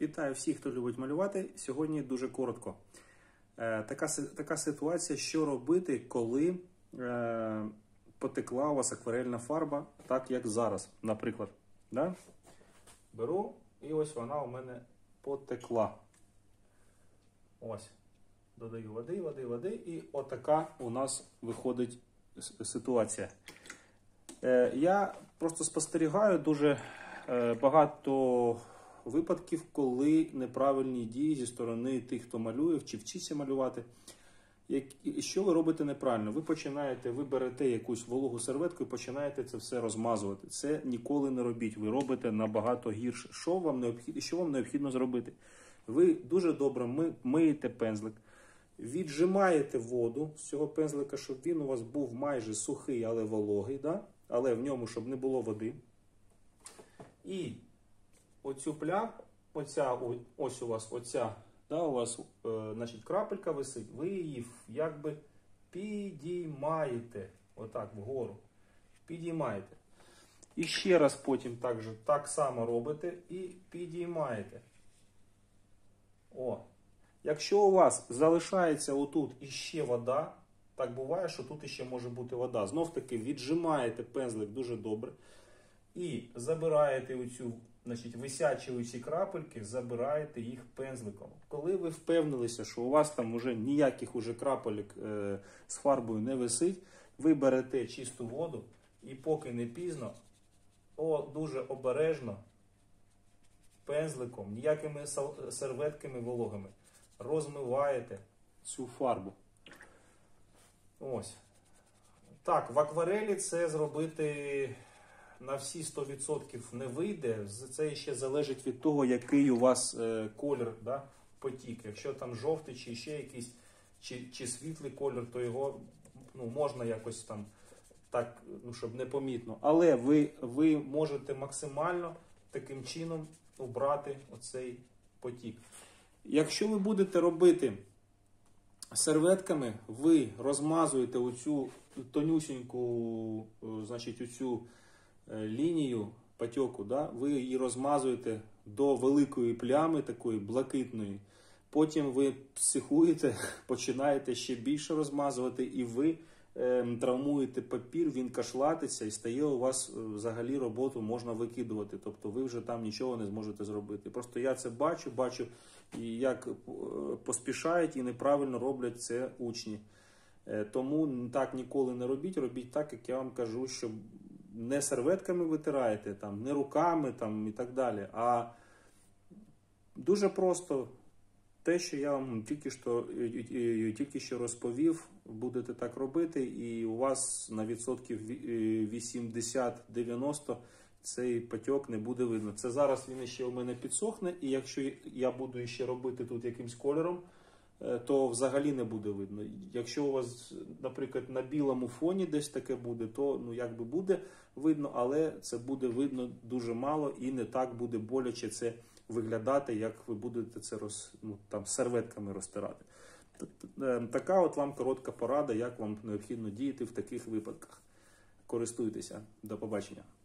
Вітаю всіх, хто любить малювати. Сьогодні дуже коротко. Така ситуація, що робити, коли потекла у вас акварельна фарба, так як зараз, наприклад. Да? Беру і ось вона у мене потекла. Ось. Додаю води і отака у нас виходить ситуація. Я просто спостерігаю дуже багато випадків, коли неправильні дії зі сторони тих, хто малює, чи вчиться малювати. Що ви робите неправильно? Ви берете якусь вологу серветку і починаєте це все розмазувати. Це ніколи не робіть. Ви робите набагато гірше. Що вам необхідно зробити? Ви дуже добре миєте пензлик, віджимаєте воду з цього пензлика, щоб він у вас був майже сухий, але вологий, да? Але в ньому, щоб не було води. І оцю пляму, ось у вас оця, да, у вас, значить, крапелька висить, ви її якби підіймаєте, отак вгору, підіймаєте. І ще раз потім так само робите і підіймаєте. О. Якщо у вас залишається отут іще вода, так буває, що тут іще може бути вода. Знов таки віджимаєте пензлик дуже добре і забираєте оцю, значить, висячі оці крапельки, забираєте їх пензликом. Коли ви впевнилися, що у вас там вже ніяких уже крапелек з фарбою не висить, ви берете чисту воду і поки не пізно, дуже обережно, пензликом, ніякими серветками вологими, розмиваєте цю фарбу. Ось. Так, в акварелі це зробити на всі 100% не вийде. Це ще залежить від того, який у вас колір, да, потік. Якщо там жовтий, чи ще якийсь, чи світлий колір, то його можна якось там так, щоб непомітно. Але ви можете максимально таким чином убрати оцей потік. Якщо ви будете робити серветками, ви розмазуєте оцю тонюсіньку, значить, оцю лінію потеку, да? Ви її розмазуєте до великої плями, такої блакитної. Потім ви психуєте, починаєте ще більше розмазувати, і ви травмуєте папір, він кашлатиться, і стає у вас взагалі роботу можна викидувати. Тобто ви вже там нічого не зможете зробити. Просто я це бачу, як поспішають і неправильно роблять це учні. Тому так ніколи не робіть, робіть так, як я вам кажу, що не серветками витираєте, там, не руками там, і так далі, а дуже просто те, що я вам тільки що розповів, будете так робити, і у вас на відсотків 80-90 цей потік не буде видно. Це зараз він ще у мене підсохне, і якщо я буду ще робити тут якимсь кольором, то взагалі не буде видно. Якщо у вас, наприклад, на білому фоні десь таке буде, то якби буде видно, але це буде видно дуже мало і не так буде боляче це виглядати, як ви будете це там серветками розтирати. Така от вам коротка порада, як вам необхідно діяти в таких випадках. Користуйтеся. До побачення.